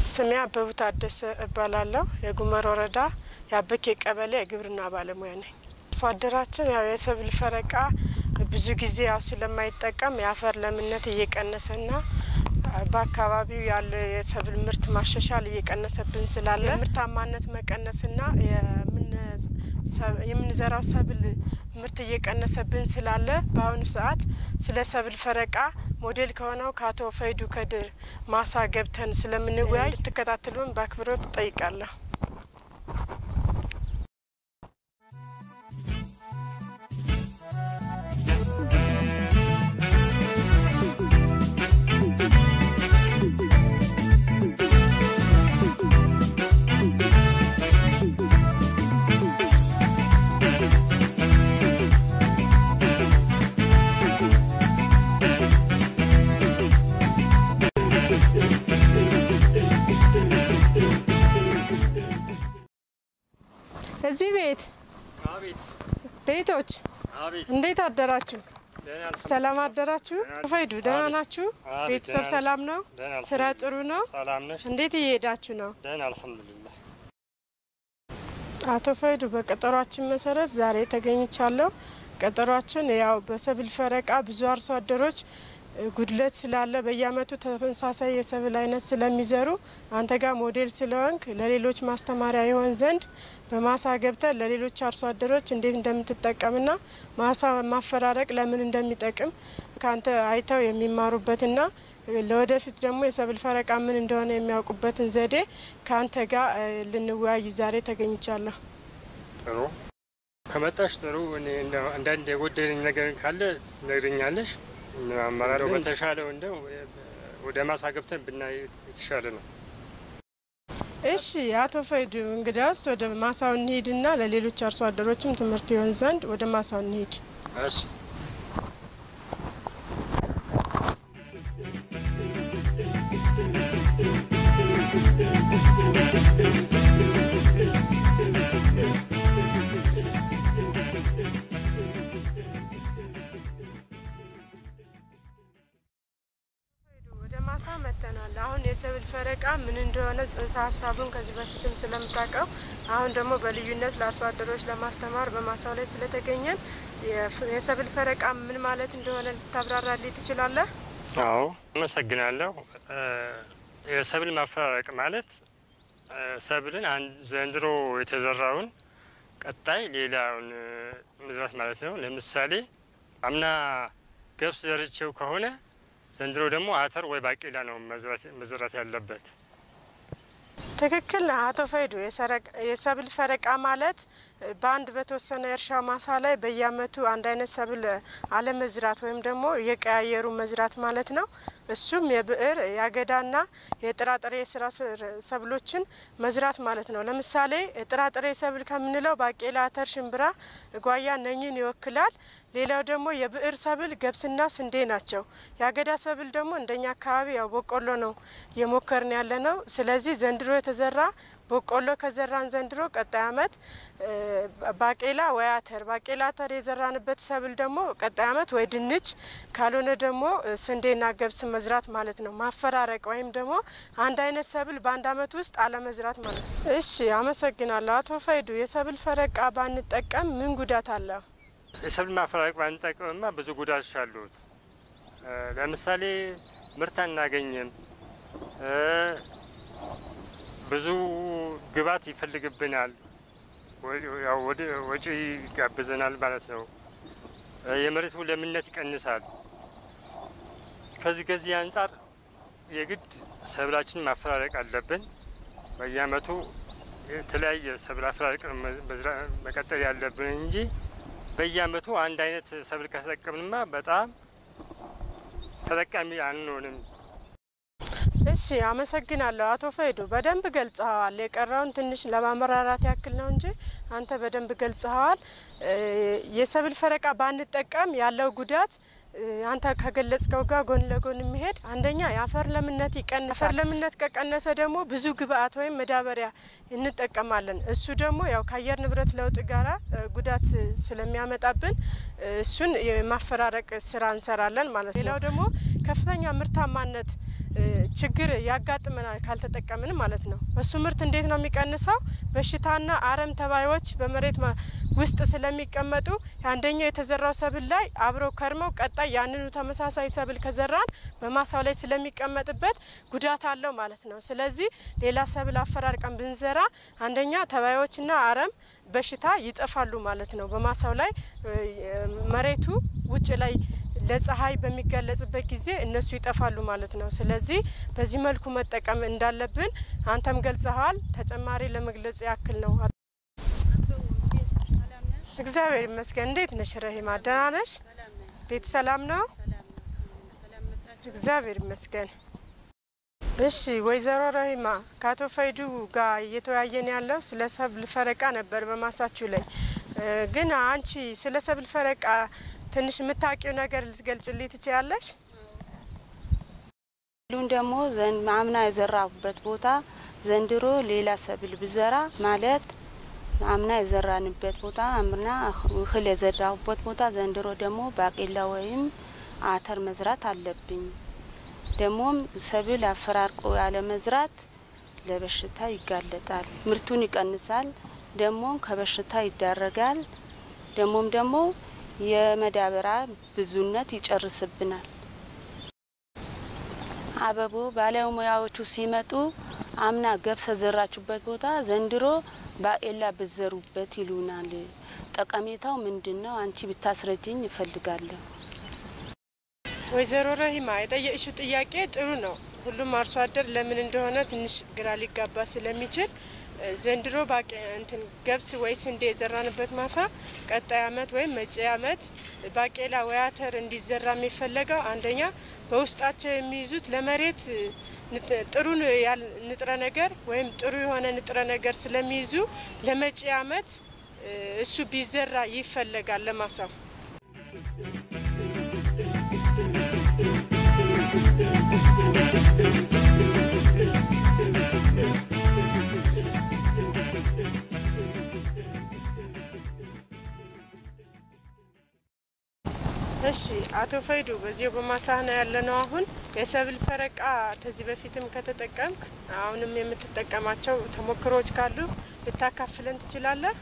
ስሜ አበቡ ታደሰ እባላለሁ የጉመር ወረዳ ያበኬ ቀበሌ የግብርና ባለሙያ ነኝ። ሷደራችን ያው የሰብል ፈረቃ ብዙ ጊዜ ያው ስለማይጠቀም ያፈር ለምነት እየቀነሰና በአካባቢው ያለ የሰብል ምርት ማሻሻል እየቀነሰብን ስላለ ምርታማነት መቀነስና የምንዘራው ሰብል ምርት እየቀነሰብን ስላለ በአሁኑ ሰዓት ስለ ሰብል ፈረቃ ሞዴል ከሆነው ካቶ ፈይዱ ከድር ማሳ ገብተን ስለምንወያይ ተከታተሉን በአክብሮት ጠይቃለሁ። እዚህ ቤት ቤቶች እንዴት አደራችሁ? ሰላም አደራችሁ? ፈይዱ ደህና ናችሁ? ቤተሰብ ሰላም ነው? ስራ ጥሩ ነው? እንዴት እየሄዳችሁ ነው? ደህና አልሐምዱሊላህ። አቶ ፈይዱ በቀጠሯችን መሰረት ዛሬ ተገኝቻለሁ። ቀጠሯችን ያው በሰብል ፈረቃ ብዙ አርሶ አደሮች ጉድለት ስላለ በየአመቱ ተፈንሳሳይ የሰብል አይነት ስለሚዘሩ አንተ ጋር ሞዴል ስለሆንክ ለሌሎች ማስተማሪያ ይሆን ዘንድ በማሳ ገብተህ ለሌሎች አርሶ አደሮች እንዴት እንደምትጠቀምና ማሳ ማፈራረቅ ለምን እንደሚጠቅም ካንተ አይተው የሚማሩበትና ለወደፊት ደግሞ የሰብል ፈረቃ ምን እንደሆነ የሚያውቁበትን ዘዴ ካንተ ጋር ልንወያይ ዛሬ ተገኝቻለሁ። ጥሩ ከመጣሽ ጥሩ። እኔ አንዳንድ የጎደለኝ ነገር ካለ ነግረኛለሽ። አማራጭ በተሻለው እንደው ወደ ማሳ ገብተን ብናይ የተሻለ ነው። እሺ አቶ ፈይዱ እንግዲያውስ ወደ ማሳው እንሂድና ለሌሎች አርሶ አደሮችም ትምህርት ይሆን ዘንድ ወደ ማሳው እንሂድ። እሺ ማሳ መተናል። አሁን የሰብል ፈረቃ ምን እንደሆነ ጽንሰ ሀሳቡን ከዚህ በፊትም ስለምታቀው አሁን ደግሞ በልዩነት ለአርሶ አደሮች ለማስተማር በማሳው ላይ ስለተገኘን የሰብል ፈረቃ ምን ማለት እንደሆነ ልታብራራልኝ ትችላለህ? አዎ አመሰግናለሁ። የሰብል ማፈራረቅ ማለት ሰብልን ዘንድሮ የተዘራውን ቀጣይ ሌላውን መዝራት ማለት ነው። ለምሳሌ አምና ገብስ ዘርቼው ከሆነ ዘንድሮ ደግሞ አተር ወይ ባቄላ ነው መዝራት ያለበት። ትክክል ነው አቶ ፈይዱ። የሰብል ፈረቃ ማለት በአንድ በተወሰነ እርሻ ማሳ ላይ በየአመቱ አንድ አይነት ሰብል አለመዝራት ወይም ደግሞ የቀያየሩ መዝራት ማለት ነው። እሱም የብዕር ያገዳና የጥራጥሬ ስራ ሰብሎችን መዝራት ማለት ነው። ለምሳሌ ጥራጥሬ ሰብል ከምንለው ባቄላ፣ አተር፣ ሽምብራ፣ ጓያ ነኝን ይወክላል። ሌላው ደግሞ የብዕር ሰብል ገብስና ስንዴ ናቸው። ያገዳ ሰብል ደግሞ እንደኛ አካባቢ ያው በቆሎ ነው የሞከርን ያለ ነው። ስለዚህ ዘንድሮ የተዘራ በቆሎ ከዘራን ዘንድሮ ቀጣይ አመት ባቄላ ወይ አተር፣ ባቄላ አተር የዘራንበት ሰብል ደግሞ ቀጣይ አመት ወይ ድንች ካልሆነ ደግሞ ስንዴና ገብስ መዝራት ማለት ነው። ማፈራረቅ ወይም ደግሞ አንድ አይነት ሰብል በአንድ አመት ውስጥ አለመዝራት ማለት ነው። እሺ አመሰግናለሁ አቶ ፈይዱ። የሰብል ፈረቃ ባንጠቀም ምን ጉዳት አለው? የሰብል ማፈራረቅ ባንጠቀምማ ብዙ ጉዳቶች አሉት። ለምሳሌ ምርት አናገኝም፣ ብዙ ግብዓት ይፈልግብናል፣ ወጪ ይጋብዘናል ማለት ነው። የመሬቱ ለምነት ይቀንሳል። ከዚህ አንጻር የግድ ሰብላችን ማፈራረቅ አለብን። በየአመቱ የተለያየ ሰብል አፈራረቅ መቀጠል ያለብን እንጂ በየአመቱ አንድ አይነት ሰብል ከተጠቀምንማ በጣም ተጠቃሚ አንሆንም። እሺ አመሰግናለሁ አቶ ፈይዱ። በደንብ ገልጸዋል። የቀረውን ትንሽ ለማመራራት ያክል ነው እንጂ አንተ በደንብ ገልጸዋል። የሰብል ፈረቃ ባንጠቀም ያለው ጉዳት አንተ ከገለጽከው ጋር ጎን ለጎን የሚሄድ አንደኛ የአፈር ለምነት ይቀንሳል። አፈር ለምነት ከቀነሰ ደግሞ ብዙ ግብአት ወይም መዳበሪያ እንጠቀማለን። እሱ ደግሞ ያው ከአየር ንብረት ለውጥ ጋራ ጉዳት ስለሚያመጣብን እሱን የማፈራረቅ ስራ እንሰራለን ማለት ነው። ሌላው ደግሞ ከፍተኛ ምርታማነት ችግር ያጋጥመናል ካልተጠቀምን ማለት ነው። እሱ ምርት እንዴት ነው የሚቀንሰው? በሽታና አረም ተባዮች በመሬት ውስጥ ስለሚቀመጡ አንደኛው የተዘራው ሰብል ላይ አብረው ከርመው ቀጣይ ያንኑ ተመሳሳይ ሰብል ከዘራን በማሳው ላይ ስለሚቀመጥበት ጉዳት አለው ማለት ነው። ስለዚህ ሌላ ሰብል አፈራርቀን ብንዘራ አንደኛ ተባዮችና አረም በሽታ ይጠፋሉ ማለት ነው። በማሳው ላይ መሬቱ ውጭ ላይ ለፀሐይ በሚገለጽበት ጊዜ እነሱ ይጠፋሉ ማለት ነው። ስለዚህ በዚህ መልኩ መጠቀም እንዳለብን አንተም ገልጸሃል። ተጨማሪ ለመግለጽ ያክል ነው። እግዚአብሔር ይመስገን። እንዴት ነሽ ረሂማ? ደህና ነሽ? ቤት ሰላም ነው? እግዚአብሔር ይመስገን። እሺ ወይዘሮ ረሂማ ከአቶ ፈይዱ ጋር እየተወያየን ያለው ስለ ሰብል ፈረቃ ነበር በማሳችሁ ላይ። ግን አንቺ ስለ ሰብል ፈረቃ ትንሽ የምታውቂው ነገር ልትገልጽልኝ ትችያለሽ? ሁሉን ደግሞ አምና የዘራሁበት ቦታ ዘንድሮ ሌላ ሰብል ብዘራ ማለት አምና የዘራንበት ቦታ አምና እህል የዘራሁበት ቦታ ዘንድሮ ደግሞ ባቄላ ወይም አተር መዝራት አለብኝ። ደሞም ሰብል አፈራርቆ ያለ መዝራት ለበሽታ ይጋለጣል፣ ምርቱን ይቀንሳል፣ ደሞም ከበሽታ ይዳረጋል። ደሞም ደግሞ የመዳበራ ብዙነት ይጨርስብናል። አበቦ ባለሙያዎቹ ሲመጡ አምና ገብስ ዘራችሁበት ቦታ ዘንድሮ ባቄላ በዘሩበት ይሉናል። ጠቀሜታው ምንድነው? አንቺ ብታስረጅኝ እፈልጋለሁ። ወይዘሮ ረሂማ የጠየቅሽው ጥያቄ ጥሩ ነው። ሁሉም አርሶ አደር ለምን እንደሆነ ትንሽ ግራ ሊጋባ ስለሚችል ዘንድሮ ገብስ ወይ ስንዴ የዘራንበት ማሳ ቀጣይ አመት ወይም መጪ አመት ባቄላ ወይ አተር እንዲዘራ የሚፈለገው አንደኛ በውስጣቸው የሚይዙት ለመሬት ጥሩ ንጥረ ነገር ወይም ጥሩ የሆነ ንጥረ ነገር ስለሚይዙ ለመጪ አመት እሱ ቢዘራ ይፈለጋል ለማሳው። እሺ አቶ ፈይዱ በዚሁ በማሳህ ነው ያለነው። አሁን የሰብል ፈረቃ ተዚህ በፊትም ከተጠቀምክ አሁንም የምትጠቀማቸው ተሞክሮች ካሉ ልታካፍለን ትችላለህ?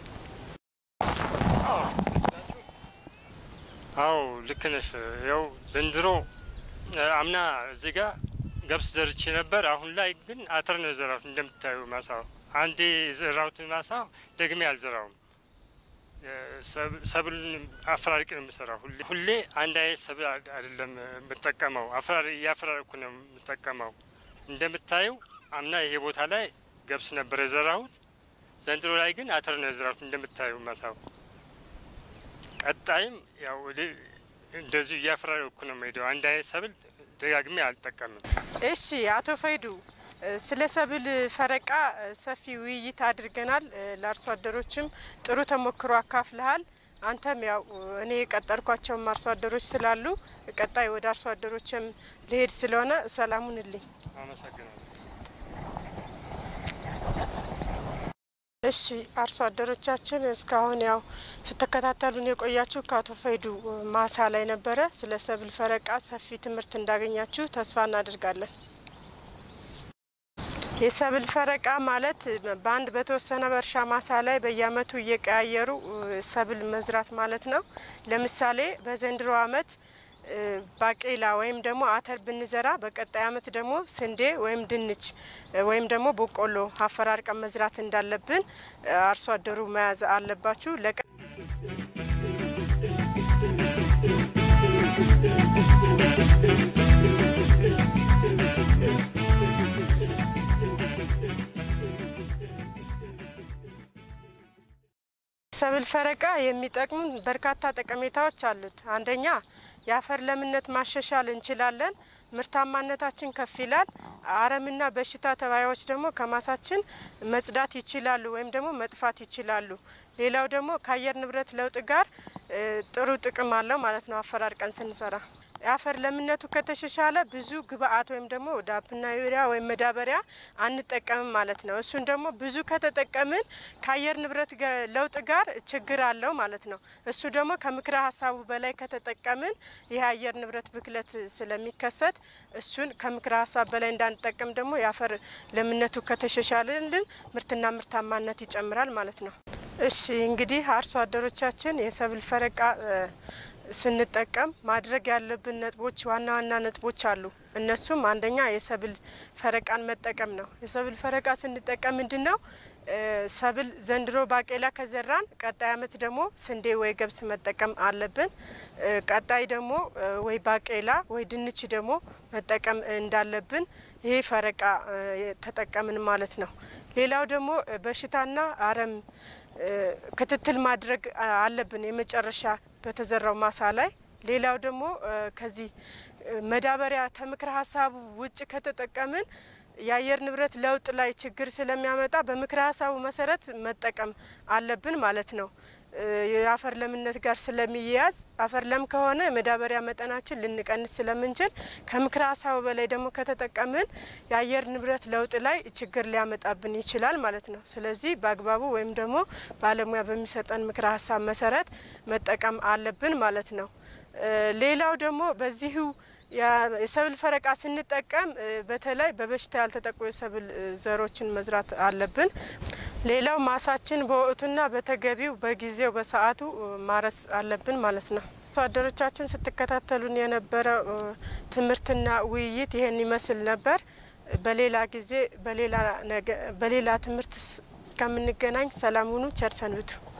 አዎ ልክ ነሽ። ያው ዘንድሮ አምና እዚህ ጋር ገብስ ዘርቼ ነበር። አሁን ላይ ግን አተር ነው የዘራሁት። እንደምታዩ ማሳው አንዴ የዘራሁት ማሳ ደግሜ አልዘራውም። ሰብል አፈራርቅ ነው የምሰራው። ሁሌ አንድ አይነት ሰብል አይደለም የምጠቀመው፣ እያፈራረቅኩ ነው የምጠቀመው። እንደምታዩ አምና ይሄ ቦታ ላይ ገብስ ነበር የዘራሁት። ዘንድሮ ላይ ግን አተር ነው የዘራሁት። እንደምታዩ ማሳው ቀጣይም ያው እንደዚህ እያፈራረቅኩ ነው የምሄደው። አንድ አይነት ሰብል ደጋግሜ አልጠቀምም። እሺ አቶ ፈይዱ ስለ ሰብል ፈረቃ ሰፊ ውይይት አድርገናል። ለአርሶ አደሮችም ጥሩ ተሞክሮ አካፍለሃል። አንተም ያው እኔ የቀጠርኳቸው አርሶ አደሮች ስላሉ ቀጣይ ወደ አርሶ አደሮችም ልሄድ ስለሆነ ሰላሙንልኝ። አመሰግናለሁ። እሺ አርሶ አደሮቻችን እስካሁን ያው ስተከታተሉን የቆያችሁ ከአቶ ፈይዱ ማሳ ላይ ነበረ። ስለ ሰብል ፈረቃ ሰፊ ትምህርት እንዳገኛችሁ ተስፋ እናደርጋለን። የሰብል ፈረቃ ማለት በአንድ በተወሰነ በእርሻ ማሳ ላይ በየአመቱ እየቀያየሩ ሰብል መዝራት ማለት ነው። ለምሳሌ በዘንድሮ አመት ባቄላ ወይም ደግሞ አተር ብንዘራ በቀጣይ አመት ደግሞ ስንዴ ወይም ድንች ወይም ደግሞ በቆሎ አፈራርቀን መዝራት እንዳለብን አርሶ አደሩ መያዝ አለባችሁ። ሰብል ፈረቃ የሚጠቅሙ በርካታ ጠቀሜታዎች አሉት። አንደኛ የአፈር ለምነት ማሻሻል እንችላለን። ምርታማነታችን ከፍ ይላል። አረምና በሽታ ተባዮች ደግሞ ከማሳችን መጽዳት ይችላሉ ወይም ደግሞ መጥፋት ይችላሉ። ሌላው ደግሞ ከአየር ንብረት ለውጥ ጋር ጥሩ ጥቅም አለው ማለት ነው። አፈራርቀን ስንሰራ የአፈር ለምነቱ ከተሻሻለ ብዙ ግብአት ወይም ደግሞ ዳፕና ዩሪያ ወይም መዳበሪያ አንጠቀምም ማለት ነው። እሱን ደግሞ ብዙ ከተጠቀምን ከአየር ንብረት ለውጥ ጋር ችግር አለው ማለት ነው። እሱ ደግሞ ከምክረ ሀሳቡ በላይ ከተጠቀምን ይህ አየር ንብረት ብክለት ስለሚከሰት እሱን ከምክረ ሀሳብ በላይ እንዳንጠቀም ደግሞ የአፈር ለምነቱ ከተሻሻለልን ምርትና ምርታማነት ይጨምራል ማለት ነው። እሺ እንግዲህ አርሶ አደሮቻችን የሰብል ፈረቃ ስንጠቀም ማድረግ ያለብን ነጥቦች ዋና ዋና ነጥቦች አሉ። እነሱም አንደኛ የሰብል ፈረቃን መጠቀም ነው። የሰብል ፈረቃ ስንጠቀም ምንድነው ሰብል ዘንድሮ ባቄላ ከዘራን ቀጣይ አመት ደግሞ ስንዴ ወይ ገብስ መጠቀም አለብን። ቀጣይ ደግሞ ወይ ባቄላ ወይ ድንች ደግሞ መጠቀም እንዳለብን ይሄ ፈረቃ ተጠቀምን ማለት ነው። ሌላው ደግሞ በሽታና አረም ክትትል ማድረግ አለብን የመጨረሻ በተዘራው ማሳ ላይ። ሌላው ደግሞ ከዚህ መዳበሪያ ተምክረ ሀሳቡ ውጭ ከተጠቀምን የአየር ንብረት ለውጥ ላይ ችግር ስለሚያመጣ በምክረ ሀሳቡ መሰረት መጠቀም አለብን ማለት ነው። የአፈር ለምነት ጋር ስለሚያያዝ አፈር ለም ከሆነ መዳበሪያ መጠናችን ልንቀንስ ስለምንችል ከምክረ ሀሳቡ በላይ ደግሞ ከተጠቀምን የአየር ንብረት ለውጥ ላይ ችግር ሊያመጣብን ይችላል ማለት ነው። ስለዚህ በአግባቡ ወይም ደግሞ ባለሙያ በሚሰጠን ምክረ ሀሳብ መሰረት መጠቀም አለብን ማለት ነው። ሌላው ደግሞ በዚሁ የሰብል ፈረቃ ስንጠቀም በተለይ በበሽታ ያልተጠቁ የሰብል ዘሮችን መዝራት አለብን። ሌላው ማሳችን በወቅቱና በተገቢው በጊዜው በሰዓቱ ማረስ አለብን ማለት ነው። አርሶ አደሮቻችን ስትከታተሉን የነበረው ትምህርትና ውይይት ይሄን ይመስል ነበር። በሌላ ጊዜ በሌላ ትምህርት እስከምንገናኝ ሰላም ሁኑ፣ ቸር ሰንብቱ።